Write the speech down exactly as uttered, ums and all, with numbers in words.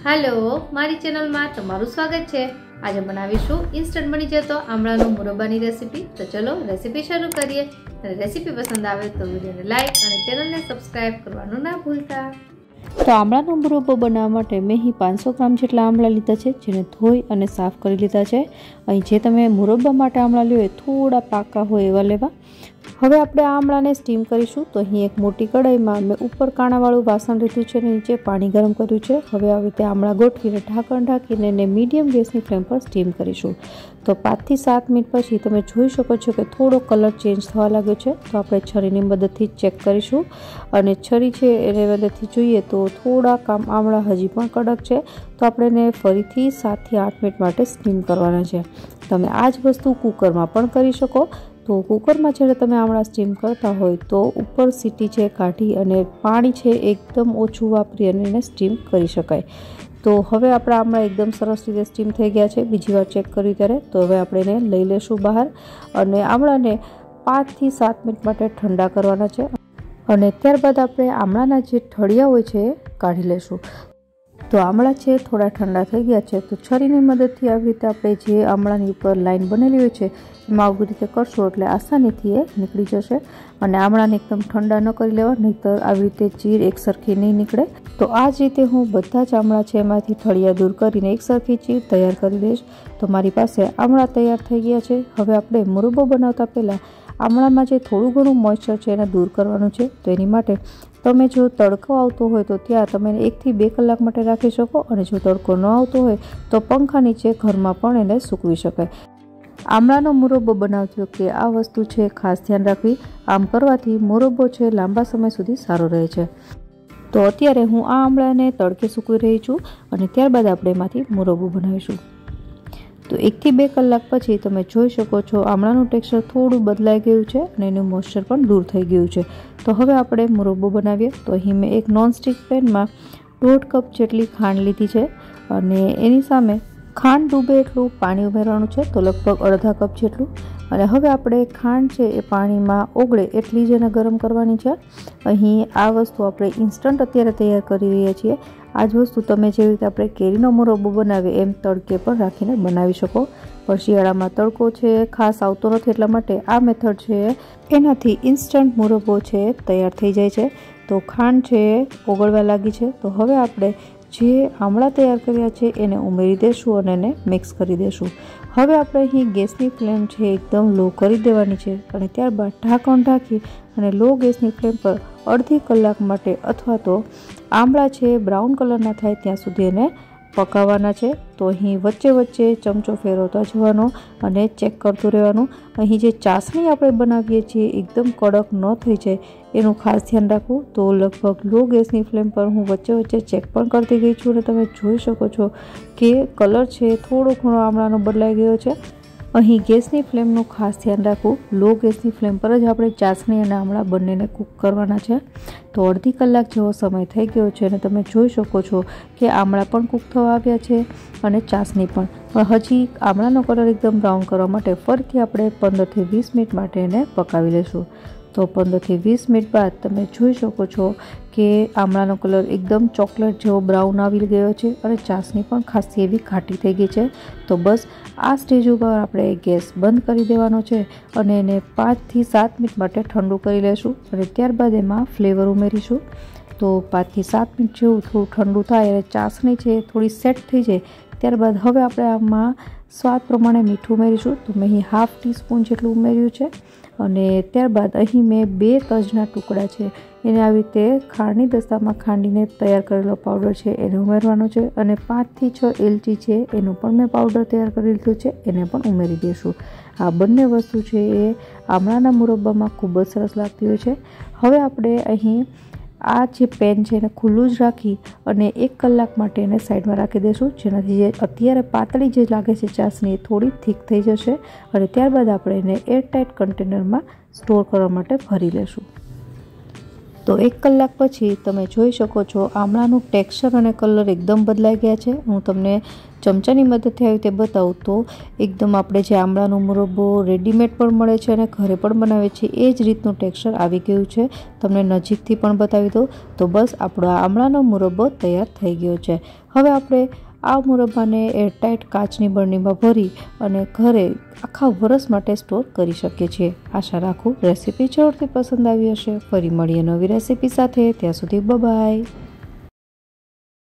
Hello मारी channel में तमारू स्वागत है। आज बनावीशुं इंस्टंट बनी जतो आमळानो मुरब्बानी रेसिपी। तो चलो रेसिपी शुरू करिए। रेसिपी पसंद आवे तो वीडियो ने लाइक और चेनल ने सब्सक्राइब करवानुं ना भूलता। तो आमळानो मुरब्बो बनाववा माटे मैं अहीं पांचसो ग्राम जेटला आमळा लीधा छे, जेने धोई अने साफ करी लीधा छे। अहीं जे तमे मुरब्बा माटे आमळा ल्यो ए थोड़ा पाका होय एवा लेवा। हवे आपणे आमळाने स्टीम करीशुं। तो अहीं एक मोटी कढ़ाईमां मैं उपर काणावाळुं वासण लीधुं छे ने नीचे पाणी गरम कर्युं छे। हवे आ रीते आमळा गोठवीने ढांकण ढांकीने ने मीडियम गैसनी फ्लेम पर स्टीम करीशुं। तो पांच थी सात मिनिट पछी तमे जोई शको छो के थोड़ो कलर चेन्ज थवा लाग्यो छे। तो आपणे छरीनी मददथी चेक करीशुं अने छरी छे एने मददथी जोईए तो थोड़ा काम आमळा हजी पण कड़क छे। तो आपणे एने फरीथी सात थी आठ मिनिट माटे स्टीम करवाना छे। तमे आ ज वस्तु कुकरमां पण करी शको। तो कुकर में जब तमे आमळा स्टीम करता हो तो ऊपर सीटी है काढ़ी अने पाणी है एकदम ओछुं वापरी अने स्टीम करी शकाय। तो हवे आपणा आमळा एकदम सरस रीते स्टीम थई गया है। बीजी वार चेक कर्युं त्यारे तो हवे आपणे एने लई लेशुं बहार अने आमळाने पांच थी सात मिनिट माटे ठंडा करवाना छे अने त्यारबाद आपणे आमळाना जे ठळिया होय छे काढी लेशुं। तो आमळा है थोड़ा ठंडा थई गया है। तो छरीनी मददथी आवी रीते आपणे जे आमळानी उपर लाइन बनेली होय छे एमां આવી રીતે કરશો એટલે આસાનીથી એ નીકળી જશે। અને આમળાને એકદમ ઠંડા ન કરી લેવા, નહીંતર આવી રીતે ચીર એક સરખી નહીં નીકળે। તો આ જ રીતે હું બધા જ આમળા છે એમાંથી ઠળિયા દૂર કરીને એક સરખી ચીર તૈયાર કરી દઈશ। તો મારી પાસે આમળા તૈયાર થઈ ગયા છે। હવે આપણે મુરબ્બો બનાવતા પહેલાં આમળામાં જે થોડું ઘણું મોઇસ્ચર છે એને દૂર કરવાનું છે। તો એની માટે તમે જો તડકો આવતો હોય તો ત્યાં તમે એકથી બે કલાક માટે રાખી શકો, અને જો તડકો ન આવતો હોય તો પંખા નીચે ઘરમાં પણ એને સૂકવી શકાય। आमळानो मुरब्बो बनावती वखते आ वस्तु छे खास ध्यान राखवी। आम करवाथी मुरब्बो छे लांबा समय सुधी सारो रहे छे। तो अत्यारे हूँ आ आमळाने तड़के सूकवी रही छूं अने त्यारबाद आपणे एमांथी मुरब्बो बनावीशुं। तो एक थी बे कलाक पछी तमे जोई शको छो आमळानुं टेक्सचर थोड़ुं बदलाई गयुं छे अने एनुं मोइस्चर पण दूर थई गयुं छे। तो हवे आपणे मुरब्बो बनावीए। तो अहीं मैं एक नॉनस्टिक पेनमा दौड़ कप जेटली खांड लीधी छे अने एनी सामे खांड डूबे एटलुं पाणी उमेरवानुं छे। तो लगभग अर्धा कप जेटलुं। अने हवे आपणे खांड छे ए पाणीमां ओगळे एटली ज एने गरम करवानी छे। अहीं आ वस्तु आपणे इंस्टंट अत्यारे तैयार करी रह्या छीए। आ ज वस्तु तमे जेवी रीते आपणे केरीनो मुरब्बो बनावीए एम तड़के पण राखीने बनावी शको। पण शियाळामां तड़को छे खास आवतो नथी એટલા માટે આ મેથડ છે એનાથી ઇન્સ્ટન્ટ મુરબ્બો છે તૈયાર થઈ જાય છે। તો ખાંડ છે ઓગળવા લાગી છે। તો હવે આપણે જે આમળા તૈયાર કર્યા છે એને ઉમેરી દેશું અને એને મિક્સ કરી દેશું। હવે આપણે અહીં ગેસની ફ્લેમ છે એકદમ લો કરી દેવાની છે અને ત્યારબાદ ઢાંકણ ઢાંકી અને લો ગેસની ફ્લેમ પર અડધી કલાક માટે અથવા તો આમળા છે બ્રાઉન કલરના થાય ત્યાં સુધી એને પકાવવાના છે। તો અહીં વચ્ચે વચ્ચે ચમચો ફેરવતા જવાનો અને ચેક કરતું રહેવાનું। અહીં જે ચાસણી આપણે બનાવીએ છીએ એકદમ કડક ન થઈ જાય એનું ખાસ ધ્યાન રાખવું। તો લગભગ લો ગેસની ફ્લેમ પર હું વચ્ચે વચ્ચે ચેક પણ કરતી ગઈ છું અને તમે જોઈ શકો છો કે કલર છે થોડો ઘણો આમળાનો બદલાઈ ગયો છે। અહીં ગેસની ફ્લેમનું ખાસ ધ્યાન રાખવું। લો ગેસની ફ્લેમ પર જ આપણે ચાસણી અને આમળા બંનેને કૂક કરવાના છે। તો અડધી કલાક જેવો સમય થઈ ગયો છે અને તમે જોઈ શકો છો કે આમળા પણ કૂક થવા આવ્યા છે અને ચાસણી પણ। પણ હજી આમળાનો કલર એકદમ બ્રાઉન કરવા માટે ફરીથી આપણે પંદરથી વીસ મિનિટ માટે એને પકાવી લઈશું। તો પંદરથી વીસ મિનિટ બાદ તમે જોઈ શકો છો કે આમળાનો કલર એકદમ ચોકલેટ જેવો બ્રાઉન આવી ગયો છે અને ચાસણી પણ ખાસી એવી ઘાટી થઈ ગઈ છે। તો બસ આ સ્ટેજ ઉપર આપણે ગેસ બંધ કરી દેવાનો છે અને એને પાંચથી સાત મિનિટ માટે ઠંડુ કરી લેશું અને ત્યારબાદ એમાં ફ્લેવર ઉમેરીશું। તો પાંચથી સાત મિનિટ જેવું થોડું ઠંડુ થાય અને ચાસણી છે થોડી સેટ થઈ જાય ત્યારબાદ હવે આપણે આમાં સ્વાદ પ્રમાણે મીઠું ઉમેરીશું। તો મેં અહીં હાફ ટીસ્પૂન જેટલું ઉમેર્યું છે અને ત્યારબાદ અહીં મેં બે તજના ટુકડા છે એને આવી રીતે ખાંડની દસ્તામાં ખાંડીને તૈયાર કરેલો પાવડર છે એને ઉમેરવાનો છે અને પાંચથી છ એલચી છે એનું પણ મેં પાવડર તૈયાર કરી લીધું છે એને પણ ઉમેરી દઈશું। આ બંને વસ્તુ છે એ આમળાના મુરબ્બામાં ખૂબ જ સરસ લાગતી હોય છે। હવે આપણે અહીં આ જે પેન છે એને ખુલ્લું જ રાખી અને એક કલાક માટે એને સાઈડમાં રાખી દઈશું, જેનાથી જે અત્યારે પાતળી જે લાગે છે ચાસણી એ થોડી થીક થઈ જશે અને ત્યારબાદ આપણે એને એરટાઇટ કન્ટેનરમાં સ્ટોર કરવા માટે ભરી લેશું। તો એક કલાક પછી તમે જોઈ શકો છો આમળાનું ટેક્સચર અને કલર એકદમ બદલાઈ ગયા છે। હું તમને ચમચાની મદદથી આવી રીતે બતાવું તો એકદમ આપણે જે આમળાનો મુરબ્બો રેડીમેડ પણ મળે છે અને ઘરે પણ બનાવે છે એ જ રીતનું ટેક્સચર આવી ગયું છે। તમને નજીકથી પણ બતાવી દઉં તો બસ આપણો આ આમળાનો મુરબ્બો તૈયાર થઈ ગયો છે। હવે આપણે આ મુરબ્બાને એરટાઇટ કાચની બરણીમાં ભરી અને ઘરે આખા વરસ માટે સ્ટોર કરી શકીએ છીએ। આશા રાખું રેસીપી જરૂરથી પસંદ આવી હશે। ફરી મળીએ નવી રેસીપી સાથે, ત્યાં સુધી બાય બાય।